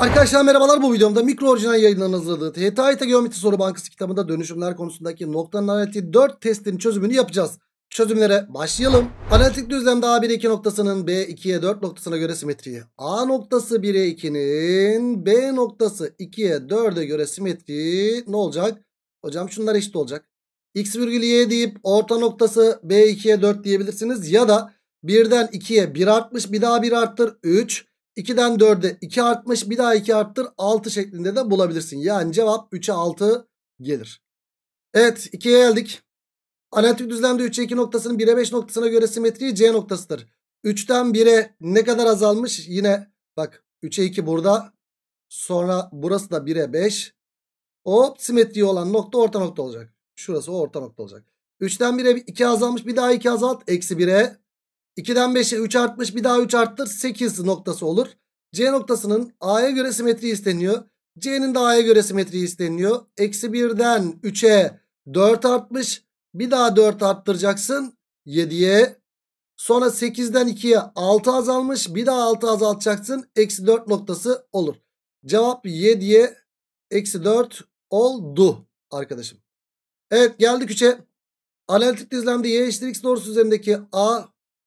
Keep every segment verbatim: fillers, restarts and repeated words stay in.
Arkadaşlar merhabalar, bu videomda mikro orijinal yayınlarının hazırladığı T T A Y T Geometri Soru Bankası kitabında dönüşümler konusundaki noktanın analitiği dört testinin çözümünü yapacağız. Çözümlere başlayalım. Analitik düzlemde A bir iki noktasının B ikiye dört noktasına göre simetriği, A noktası bire ikinin B noktası ikiye dörde göre simetriği ne olacak? Hocam şunlar eşit olacak. X virgül y deyip orta noktası B ikiye dört diyebilirsiniz. Ya da birden ikiye bir artmış, bir daha bir arttır üç. ikiden dörde iki artmış, bir daha iki arttır altı şeklinde de bulabilirsin. Yani cevap üçe altı gelir. Evet, ikiye geldik. Analitik düzlemde üçe iki noktasının bire beş noktasına göre simetriği C noktasıdır. üçten bire ne kadar azalmış? Yine bak üçe iki burada. Sonra burası da bire beş. O simetriği olan nokta orta nokta olacak. Şurası o orta nokta olacak. üçten bire iki azalmış, bir daha iki azalt. Eksi bire. ikiden beşe üç artmış, bir daha üç arttır sekiz noktası olur. C noktasının A'ya göre simetriği isteniyor. C'nin de A'ya göre simetriği isteniyor. Eksi birden üçe dört artmış. Bir daha dört arttıracaksın yediye. Sonra sekizden ikiye altı azalmış. Bir daha altı azaltacaksın. Eksi dört noktası olur. Cevap yediye eksi dört oldu arkadaşım. Evet, geldik üçe. Analitik düzlemde y eşittir x doğrusu üzerindeki A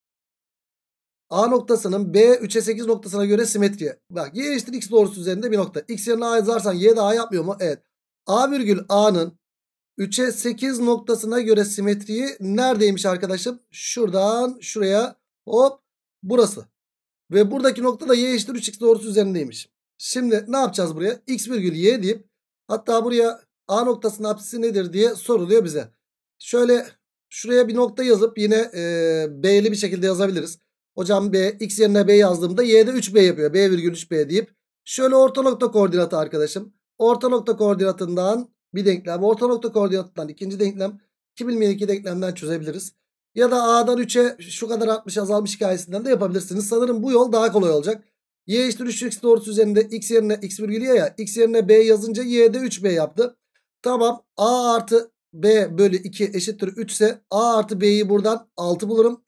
A noktasının B üçe sekiz noktasına göre simetriye. Bak, y eşittir x doğrusu üzerinde bir nokta. X yerine A yazarsan y de A yapmıyor mu? Evet. A virgül A'nın üçe sekiz noktasına göre simetriği neredeymiş arkadaşım? Şuradan şuraya, hop, burası. Ve buradaki nokta da y eşittir üç x doğrusu üzerindeymiş. Şimdi ne yapacağız buraya? X virgül y deyip, hatta buraya A noktasının apsisi nedir diye soruluyor bize. Şöyle şuraya bir nokta yazıp yine e, B'li bir şekilde yazabiliriz. Hocam B, x yerine B yazdığımda y'de üç b yapıyor. B virgül üç b deyip şöyle orta nokta koordinatı arkadaşım. Orta nokta koordinatından bir denklem, orta nokta koordinatından ikinci denklem, iki bilmeyen iki denklemden çözebiliriz. Ya da A'dan üçe şu kadar artmış azalmış hikayesinden de yapabilirsiniz. Sanırım bu yol daha kolay olacak. Y eşittir üç x doğrusu üzerinde x yerine x virgül y ya, x yerine b yazınca y'de üç b yaptı. Tamam, A artı b bölü iki eşittir üç ise A artı b'yi buradan altı bulurum.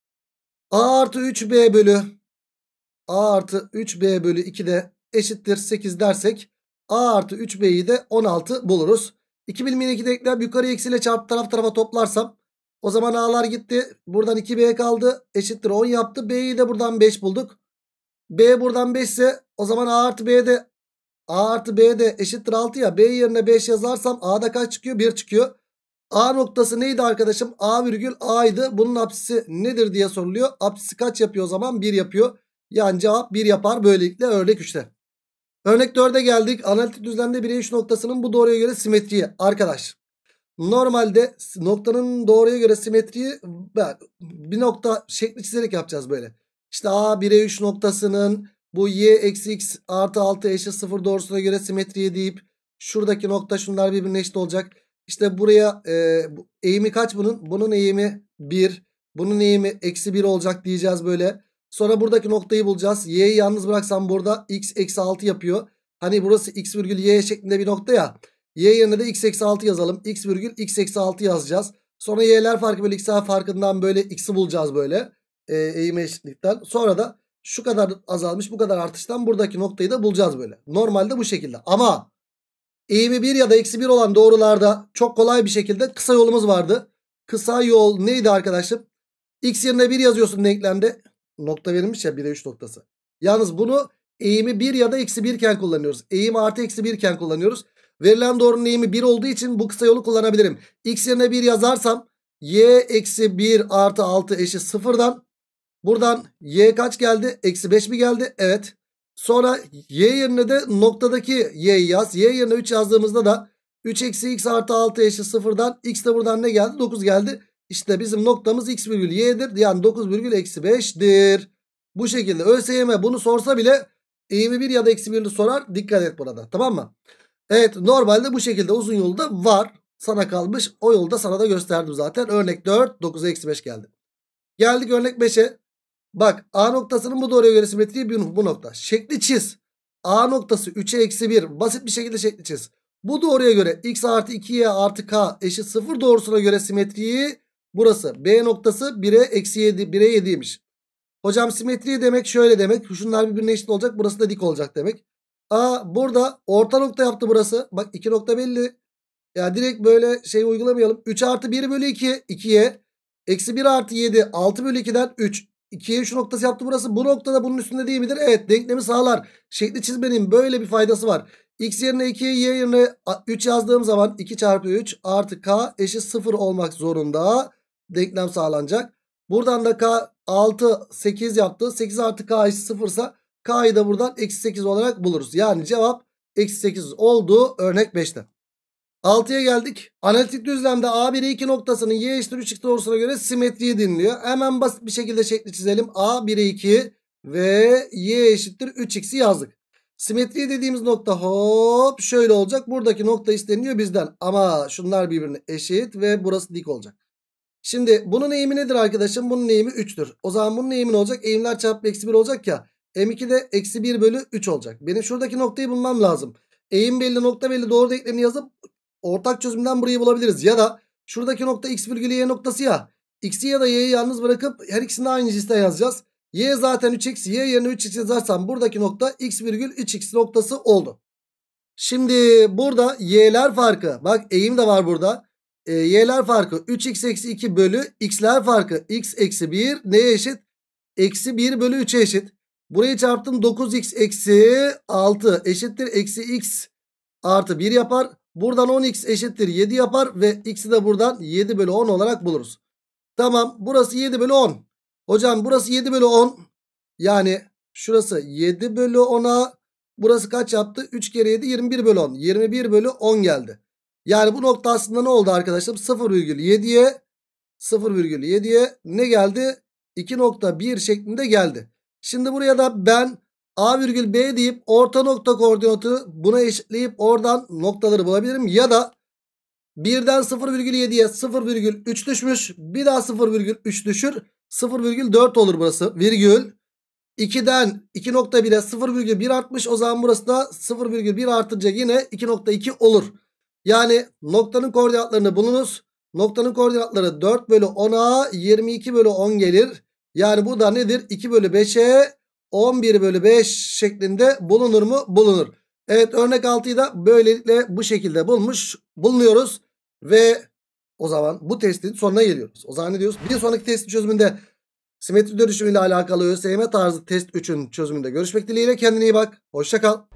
A artı üç b bölü A artı üç b bölü iki de eşittir sekiz dersek A artı üç b'yi de on altı buluruz. iki bilmeyen iki denklem yukarı eksiyle çarpı taraf tarafa toplarsam o zaman A'lar gitti. Buradan iki b kaldı. Eşittir on yaptı. B'yi de buradan beş bulduk. B buradan beş ise o zaman A artı B de A artı B de eşittir altı ya. B yerine beş yazarsam A'da kaç çıkıyor? bir çıkıyor. A noktası neydi arkadaşım? A virgül A'ydı. Bunun apsisi nedir diye soruluyor. Apsisi kaç yapıyor o zaman? bir yapıyor. Yani cevap bir yapar. Böylelikle örnek üçte. Örnek dörde geldik. Analitik düzlemde bire üç noktasının bu doğruya göre simetriği. Arkadaş, normalde noktanın doğruya göre simetriği bir nokta şekli çizerek yapacağız böyle. İşte A bire üç noktasının bu y eksi x artı altı eşit sıfır doğrusuna göre simetriği deyip şuradaki nokta şunlar birbirine eşit olacak. İşte buraya e, eğimi kaç bunun? Bunun eğimi bir. Bunun eğimi eksi bir olacak diyeceğiz böyle. Sonra buradaki noktayı bulacağız. Y'yi yalnız bıraksam burada x eksi altı yapıyor. Hani burası x virgül y şeklinde bir nokta ya. Y yerine de x eksi altı yazalım. X virgül x eksi altı yazacağız. Sonra y'ler farkı bölü x'ler farkından böyle x'i bulacağız böyle. E, eğime eşitlikten. Sonra da şu kadar azalmış bu kadar artıştan buradaki noktayı da bulacağız böyle. Normalde bu şekilde. Ama eğimi bir ya da eksi bir olan doğrularda çok kolay bir şekilde kısa yolumuz vardı. Kısa yol neydi arkadaşım? X yerine bir yazıyorsun denklemde. Nokta verilmiş ya, bire üç noktası. Yalnız bunu eğimi bir ya da eksi bir iken kullanıyoruz. Eğim artı eksi bir iken kullanıyoruz. Verilen doğrunun eğimi bir olduğu için bu kısa yolu kullanabilirim. X yerine bir yazarsam y eksi bir artı altı eşit sıfırdan. Buradan y kaç geldi? Eksi beş mi geldi? Evet. Sonra y yerine de noktadaki y'yi yaz. Y yerine üç yazdığımızda da üç eksi x artı altı eşit sıfırdan x de buradan ne geldi? dokuz geldi. İşte bizim noktamız x virgül y'dir. Yani dokuz virgül eksi beş'tir. Bu şekilde ÖSYM bunu sorsa bile eğimi bir ya da eksi bir'li sorar. Dikkat et burada. Tamam mı? Evet, normalde bu şekilde uzun yolu da var. Sana kalmış. O yolu da sana da gösterdim zaten. Örnek dört. dokuza eksi beş geldi. Geldik örnek beş'e. Bak, A noktasının bu doğruya göre simetriği bu, bu nokta. Şekli çiz. A noktası üçe eksi bir. Basit bir şekilde şekli çiz. Bu doğruya göre x artı iki y artı k eşit sıfır doğrusuna göre simetriği burası. B noktası bire eksi yedi, bire yedi'ymiş. Hocam simetri demek şöyle demek. Şunlar birbirine eşit olacak. Burası da dik olacak demek. Aa, burada orta nokta yaptı burası. Bak iki nokta belli. Ya direkt böyle şey uygulamayalım. üç artı bir bölü iki. ikiye. Eksi bir artı yedi. altı bölü ikiden üç. ikiye üç noktası yaptı burası. Bu noktada bunun üstünde değil midir? Evet, denklemi sağlar. Şekli çizmenin böyle bir faydası var. X yerine iki, Y yerine üç yazdığım zaman iki çarpı üç artı K eşit sıfır olmak zorunda. Denklem sağlanacak. Buradan da K altı, sekiz yaptı. sekiz artı K eşit sıfır ise K'yı da buradan eksi sekiz olarak buluruz. Yani cevap eksi sekiz oldu örnek beşte. altıya geldik. Analitik düzlemde A bire iki noktasının Y eşittir üç x doğrusuna göre simetriyi dinliyor. Hemen basit bir şekilde şekli çizelim. A bire iki ve Y eşittir üç x'i yazdık. Simetri dediğimiz nokta hop şöyle olacak. Buradaki nokta isteniyor bizden. Ama şunlar birbirine eşit ve burası dik olacak. Şimdi bunun eğimi nedir arkadaşım? Bunun eğimi üçtür. O zaman bunun eğimi ne olacak? Eğimler çarpı eksi bir olacak ya. M iki de eksi bir bölü üç olacak. Benim şuradaki noktayı bulmam lazım. Eğim belli, nokta belli, doğru denklemini yazıp ortak çözümden burayı bulabiliriz. Ya da şuradaki nokta x virgül y noktası ya. X'i ya da y'yi yalnız bırakıp her ikisini aynı cinsten yazacağız. Y zaten üç x. Y yerine üç x yazarsam buradaki nokta x virgül üç x noktası oldu. Şimdi burada y'ler farkı. Bak eğim de var burada. E, y'ler farkı üç x eksi iki bölü x'ler farkı x eksi bir neye eşit? Eksi bir bölü üçe eşit. Burayı çarptım dokuz x eksi altı eşittir eksi x artı bir yapar. Buradan on x eşittir yedi yapar ve x'i de buradan yedi bölü on olarak buluruz. Tamam, burası yedi bölü on. Hocam burası yedi bölü on. Yani şurası yedi bölü ona. Burası kaç yaptı? üç kere yedi yirmi bir bölü on. yirmi bir bölü on geldi. Yani bu nokta aslında ne oldu arkadaşlar? sıfır virgül yediye sıfır virgül yediye ne geldi? iki nokta bir şeklinde geldi. Şimdi buraya da ben A virgül B deyip orta nokta koordinatı buna eşitleyip oradan noktaları bulabilirim. Ya da birden sıfır virgül yediye sıfır virgül üç düşmüş. Bir daha sıfır virgül üç düşür. sıfır virgül dört olur burası. Virgül. ikiden iki nokta bire sıfır virgül bir artmış. O zaman burası da sıfır virgül bir artınca yine iki nokta iki olur. Yani noktanın koordinatlarını bulunuz. Noktanın koordinatları dört bölü ona yirmi iki bölü on gelir. Yani bu da nedir? iki bölü beşe on bir bölü beş şeklinde bulunur mu? Bulunur. Evet, örnek altıyı da böylelikle bu şekilde bulmuş bulunuyoruz. Ve o zaman bu testin sonuna geliyoruz. O zaman ne diyoruz? Bir sonraki testin çözümünde simetri dönüşümü ile alakalı ÖSYM tarzı test üçün çözümünde görüşmek dileğiyle. Kendine iyi bak. Hoşça kal.